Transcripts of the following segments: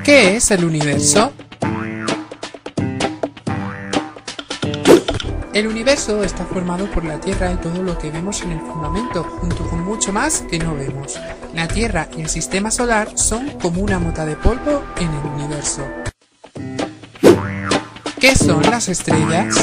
¿Qué es el universo? El universo está formado por la Tierra y todo lo que vemos en el firmamento, junto con mucho más que no vemos. La Tierra y el sistema solar son como una mota de polvo en el universo. ¿Qué son las estrellas?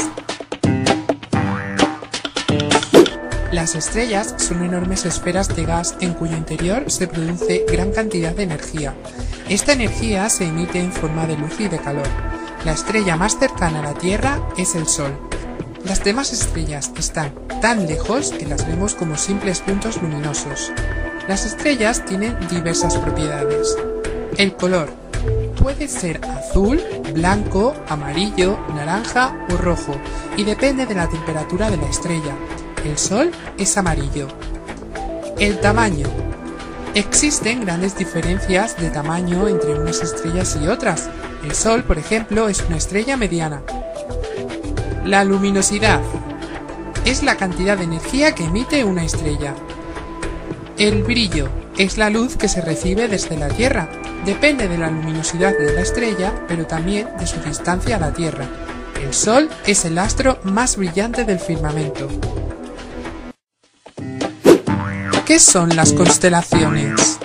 Las estrellas son enormes esferas de gas en cuyo interior se produce gran cantidad de energía. Esta energía se emite en forma de luz y de calor. La estrella más cercana a la Tierra es el Sol. Las demás estrellas están tan lejos que las vemos como simples puntos luminosos. Las estrellas tienen diversas propiedades. El color puede ser azul, blanco, amarillo, naranja o rojo y depende de la temperatura de la estrella. El Sol es amarillo. El tamaño. Existen grandes diferencias de tamaño entre unas estrellas y otras. El Sol, por ejemplo, es una estrella mediana. La luminosidad es la cantidad de energía que emite una estrella. El brillo es la luz que se recibe desde la Tierra. Depende de la luminosidad de la estrella, pero también de su distancia a la Tierra. El Sol es el astro más brillante del firmamento. ¿Qué son las constelaciones?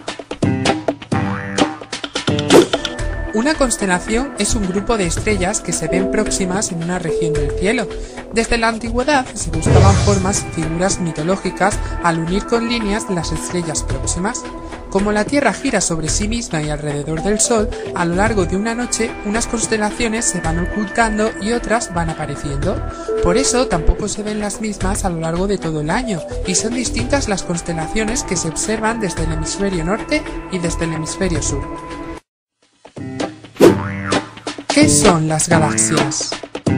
Una constelación es un grupo de estrellas que se ven próximas en una región del cielo. Desde la antigüedad se buscaban formas y figuras mitológicas al unir con líneas las estrellas próximas. Como la Tierra gira sobre sí misma y alrededor del Sol, a lo largo de una noche unas constelaciones se van ocultando y otras van apareciendo. Por eso tampoco se ven las mismas a lo largo de todo el año, y son distintas las constelaciones que se observan desde el hemisferio norte y desde el hemisferio sur. ¿Qué son las galaxias?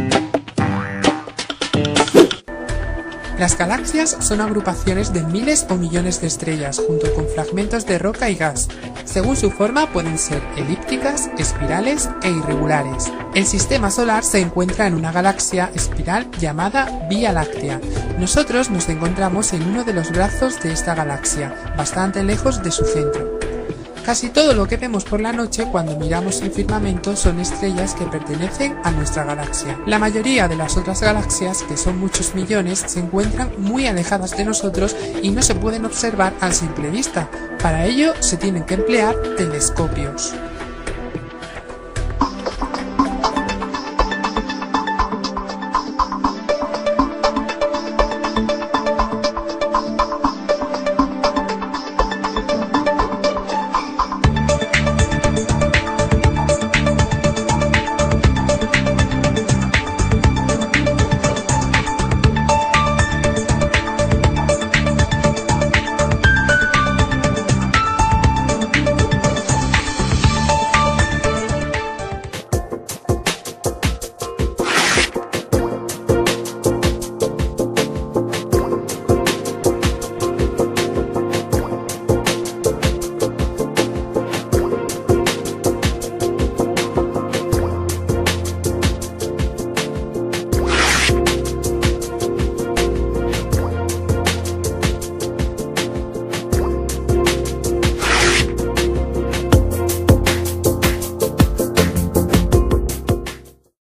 Las galaxias son agrupaciones de miles o millones de estrellas, junto con fragmentos de roca y gas. Según su forma pueden ser elípticas, espirales e irregulares. El sistema solar se encuentra en una galaxia espiral llamada Vía Láctea. Nosotros nos encontramos en uno de los brazos de esta galaxia, bastante lejos de su centro. Casi todo lo que vemos por la noche cuando miramos el firmamento son estrellas que pertenecen a nuestra galaxia. La mayoría de las otras galaxias, que son muchos millones, se encuentran muy alejadas de nosotros y no se pueden observar a simple vista. Para ello se tienen que emplear telescopios.